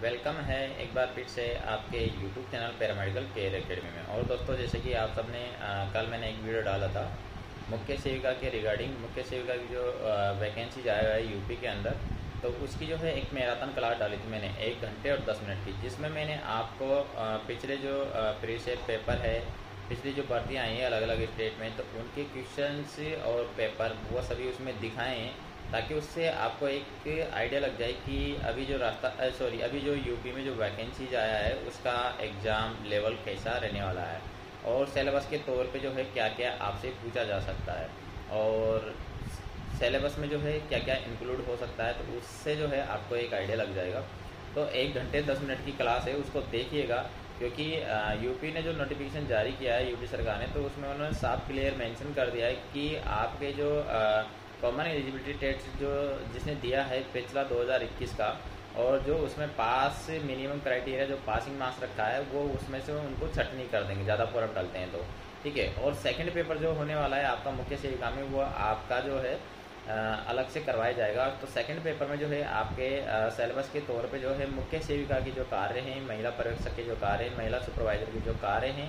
Welcome है एक बार फिर से आपके YouTube channel paramedical care academy में। और दोस्तों, जैसे कि आप सबने कल मैंने एक वीडियो डाला था मुख्य सेविका के रिगार्डिंग मुख्य सेविका की जो वैकेंसी आया है यूपी के अंदर, तो उसकी जो है एक मैराथन क्लास डाली थी मैंने 1 घंटे और 10 मिनट की, जिसमें मैंने आपको पिछले जो प्रीसेट पेपर है, पिछली जो भर्तियाँ आई हैं अलग अलग स्टेट में, तो उनके क्वेश्चंस और पेपर वो सभी उसमें दिखाए हैं, ताकि उससे आपको एक आइडिया लग जाए कि अभी जो यूपी में जो वैकेंसीज आया है उसका एग्ज़ाम लेवल कैसा रहने वाला है, और सिलेबस के तौर पे जो है क्या क्या आपसे पूछा जा सकता है, और सिलेबस में जो है क्या क्या इंक्लूड हो सकता है, तो उससे जो है आपको एक आइडिया लग जाएगा। तो 1 घंटे 10 मिनट की क्लास है, उसको देखिएगा, क्योंकि यूपी ने जो नोटिफिकेशन जारी किया है यूपी सरकार ने, तो उसमें उन्होंने साफ क्लियर मेंशन कर दिया है कि आपके जो कॉमन एलिजिबिलिटी टेस्ट जो जिसने दिया है पिछला 2021 का, और जो उसमें पास मिनिमम क्राइटेरिया जो पासिंग मार्क्स रखा है, वो उसमें से उनको छटनी कर देंगे, ज़्यादा फॉर्म डालते हैं तो ठीक है। और सेकंड पेपर जो होने वाला है आपका मुख्य सेविका में, वो आपका जो है अलग से करवाया जाएगा। तो सेकंड पेपर में जो है आपके सिलेबस के तौर पे जो है मुख्य सेविका की जो कार्य हैं, महिला पर्यवेक्षक के जो कार्य हैं, महिला सुपरवाइजर के जो कार्य हैं,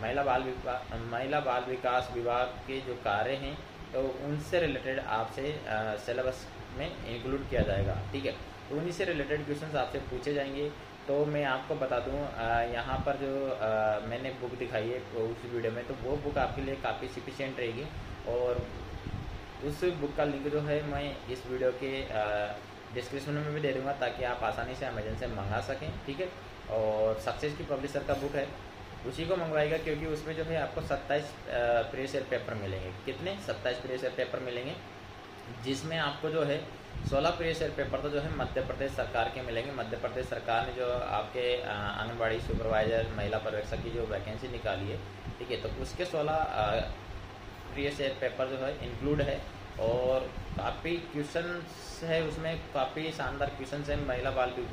महिला बाल विकास विभाग के जो कार्य हैं, तो उनसे रिलेटेड आपसे सिलेबस में इंक्लूड किया जाएगा, ठीक है। तो उन्हीं से रिलेटेड क्वेश्चंस आपसे पूछे जाएंगे। तो मैं आपको बता दूं, यहाँ पर जो मैंने बुक दिखाई है उस वीडियो में, तो वो बुक आपके लिए काफ़ी सफिशिएंट रहेगी, और उस बुक का लिंक जो है मैं इस वीडियो के डिस्क्रिप्शन में भी दे दूँगा, ताकि आप आसानी से अमेजन से मंगा सकें, ठीक है। और सक्सेस की पब्लिशर का बुक है, उसी को मंगवाएगा, क्योंकि उसमें जो है आपको 27 प्रीवियस ईयर पेपर मिलेंगे। कितने? 27 प्रीवियस ईयर पेपर मिलेंगे, जिसमें आपको जो है 16 प्रीवियस ईयर पेपर तो जो है मध्य प्रदेश सरकार के मिलेंगे। मध्य प्रदेश सरकार ने जो आपके आंगनबाड़ी सुपरवाइजर, महिला पर्यवेक्षक की जो वैकेंसी निकाली है, ठीक है, तो उसके 16 प्रीवियस ईयर पेपर जो है इंक्लूड है, और काफ़ी क्वेश्चन है उसमें, काफ़ी शानदार क्वेश्चन है महिला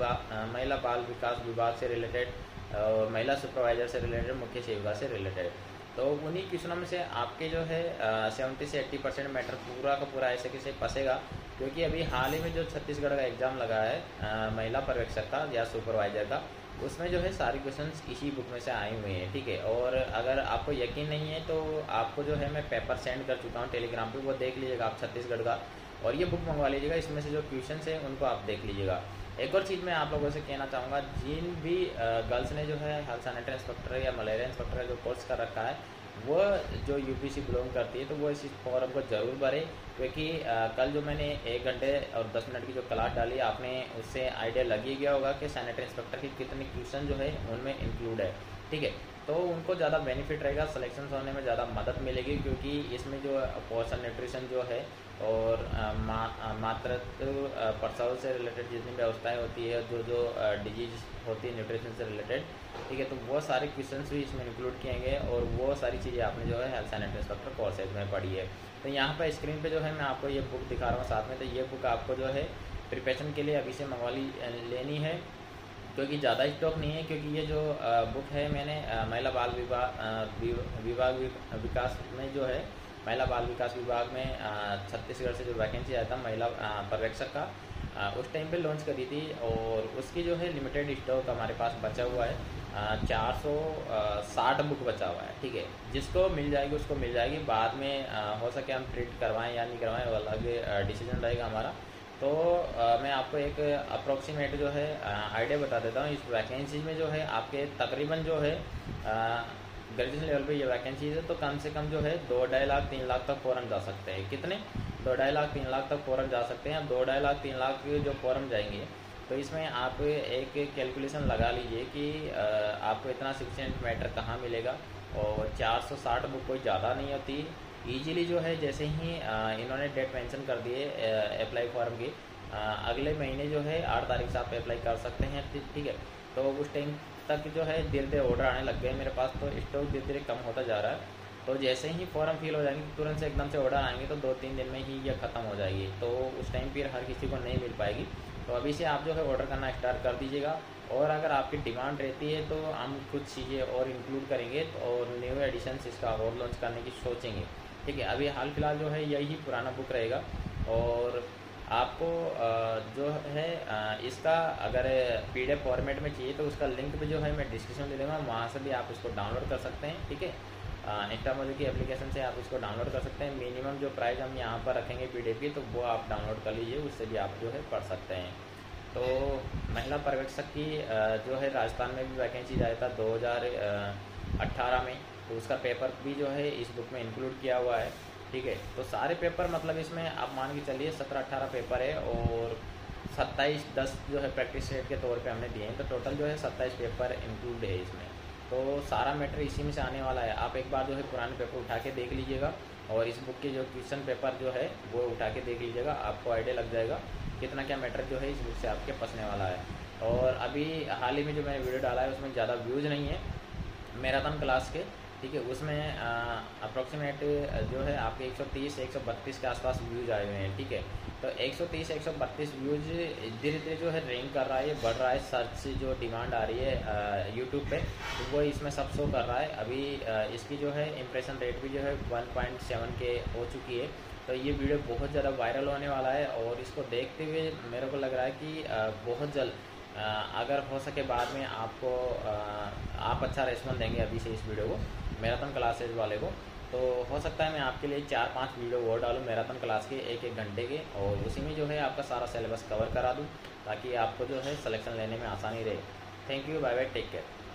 बाल विकास विभाग से रिलेटेड, और महिला सुपरवाइजर से रिलेटेड, मुख्य सेविका से रिलेटेड। तो उन्हीं क्वेश्चनों में से आपके जो है 70 से 80% मैटर पूरा का पूरा ऐसे कैसे फंसेगा, क्योंकि अभी हाल ही में जो छत्तीसगढ़ का एग्ज़ाम लगा है महिला पर्यवेक्षक का या सुपरवाइजर का, उसमें जो है सारे क्वेश्चंस इसी बुक में से आए हुए हैं, ठीक है। और अगर आपको यकीन नहीं है तो आपको जो है मैं पेपर सेंड कर चुका हूँ टेलीग्राम पे, वो देख लीजिएगा आप छत्तीसगढ़ का, और ये बुक मंगवा लीजिएगा। इसमें से जो क्वेश्चंस हैं उनको आप देख लीजिएगा। एक और चीज़ मैं आप लोगों से कहना चाहूँगा, जिन भी गर्ल्स ने जो है हेल्थ सैनिटरी इंस्पेक्टर या मलेरिया इंस्पेक्टर का जो कोर्स कर रखा है, वो जो यूपीसी बिलोंग करती है, तो वो इस फॉर्म को ज़रूर भरे, क्योंकि कल जो मैंने 1 घंटे और 10 मिनट की जो क्लास डाली, आपने उससे आइडिया लग ही गया होगा कि सैनिटरी इंस्पेक्टर की कितने क्वेश्चन जो है उनमें इंक्लूड है, ठीक है। तो उनको ज़्यादा बेनिफिट रहेगा, सिलेक्शन होने में ज़्यादा मदद मिलेगी, क्योंकि इसमें जो पोषण न्यूट्रिशन जो है, और मातृत्व प्रसव से रिलेटेड जितनी व्यवस्थाएं होती है, जो डिजीज होती है न्यूट्रिशन से रिलेटेड, ठीक है, तो वो सारे क्वेश्चंस भी इसमें इंक्लूड किए गए, और वो सारी चीज़ें आपने जो है हेल्थ सैनिटरी इंस्पेक्टर कोर्सेज में पढ़ी है। तो यहाँ पर स्क्रीन पे जो है मैं आपको ये बुक दिखा रहा हूँ साथ में, तो ये बुक आपको जो है प्रिपरेशन के लिए अभी से मंगवा लेनी है, क्योंकि ज़्यादा स्टॉक नहीं है। क्योंकि ये जो बुक है मैंने महिला बाल विकास में जो है महिला बाल विकास विभाग में छत्तीसगढ़ से जो वैकेंसी आया था महिला पर्यवेक्षक का, उस टाइम पे लॉन्च करी थी, और उसकी जो है लिमिटेड स्टॉक हमारे पास बचा हुआ है, 460 बुक बचा हुआ है, ठीक है। जिसको मिल जाएगी उसको मिल जाएगी, बाद में हो सके हम प्रिंट करवाएं या नहीं करवाएं, वो अलग डिसीजन रहेगा हमारा। तो मैं आपको एक अप्रोक्सीमेट जो है आइडिया बता देता हूँ। इस वैकेंसी में जो है आपके तकरीबन जो है ग्रेजुएशन लेवल पे ये वैकेंसी है, तो कम से कम जो है 2-2.5 लाख 3 लाख तक फॉर्म जा सकते हैं। कितने? 2-2.5 लाख 3 लाख तक फॉर्म जा सकते हैं। 2-2.5 लाख 3 लाख जो फॉर्म जाएंगे, तो इसमें आप एक कैलकुलेशन लगा लीजिए कि आपको इतना सफिशिएंट मैटर कहाँ मिलेगा, और 460 बुक कोई ज़्यादा नहीं होती। ईजिली जो है जैसे ही इन्होंने डेट मेंशन कर दिए अप्लाई फॉर्म की, अगले महीने जो है 8 तारीख से आप अप्लाई कर सकते हैं, ठीक है। तो उस टाइम तक जो है धीरे धीरे ऑर्डर आने लग गए मेरे पास, तो स्टॉक धीरे धीरे कम होता जा रहा है। तो जैसे ही फॉर्म फिल हो जाएंगे, तुरंत से एकदम से ऑर्डर आएंगे, तो 2-3 दिन में ही ये ख़त्म हो जाएगी, तो उस टाइम फिर हर किसी को नहीं मिल पाएगी। तो अभी से आप जो है ऑर्डर करना स्टार्ट कर दीजिएगा, और अगर आपकी डिमांड रहती है तो हम कुछ चीज़ें और इंक्लूड करेंगे, और न्यू एडिशंस इसका और लॉन्च करने की सोचेंगे, ठीक है। अभी हाल फिलहाल जो है यही पुराना बुक रहेगा, और आपको जो है इसका अगर PDF फॉर्मेट में चाहिए तो उसका लिंक भी जो है मैं डिस्क्रिप्शन दे दूँगा, वहाँ से भी आप इसको डाउनलोड कर सकते हैं। ठीक है, इंस्टामोजो की एप्लीकेशन से आप इसको डाउनलोड कर सकते हैं। मिनिमम जो प्राइस हम यहाँ पर रखेंगे PDF की, तो वो आप डाउनलोड कर लीजिए, उससे भी आप जो है पढ़ सकते हैं। तो महिला पर्यवेक्षक की जो है राजस्थान में भी वैकेंसी आया था 2018 में, तो उसका पेपर भी जो है इस बुक में इंक्लूड किया हुआ है। ठीक है, तो सारे पेपर मतलब इसमें आप मान के चलिए 17-18 पेपर है और 27-10 जो है प्रैक्टिस सेट के तौर पे हमने दिए हैं, तो टोटल जो है 27 पेपर इंक्लूड है इसमें। तो सारा मैटर इसी में से आने वाला है। आप एक बार जो है पुराने पेपर उठा के देख लीजिएगा और इस बुक के जो क्वेश्चन पेपर जो है वो उठा के देख लीजिएगा, आपको आइडिया लग जाएगा कितना क्या मैटर जो है इस बुक से आपके फंसने वाला है। और अभी हाल ही में जो मैंने वीडियो डाला है उसमें ज़्यादा व्यूज़ नहीं है मैराथन क्लास के। ठीक है, उसमें अप्रॉक्सीमेट जो है आपके 130-132 के आसपास व्यूज़ आए हुए हैं। ठीक है, तो 130-132 व्यूज़ धीरे धीरे जो है रैंक कर रहा है, ये बढ़ रहा है। सर्च से जो डिमांड आ रही है यूट्यूब पे, तो वो इसमें सब शो कर रहा है। अभी इसकी जो है इम्प्रेशन रेट भी जो है 1.7 के हो चुकी है। तो ये वीडियो बहुत ज़्यादा वायरल होने वाला है और इसको देखते हुए मेरे को लग रहा है कि बहुत जल्द अगर हो सके बाद में आपको आप अच्छा रिस्पॉन्स देंगे अभी से इस वीडियो को, मैराथन क्लासेज वाले को। तो हो सकता है मैं आपके लिए 4-5 वीडियो और डालूँ मैराथन क्लास के 1-1 घंटे के, और उसी में जो है आपका सारा सिलेबस कवर करा दूँ ताकि आपको जो है सिलेक्शन लेने में आसानी रहे। Thank you, bye bye, take care.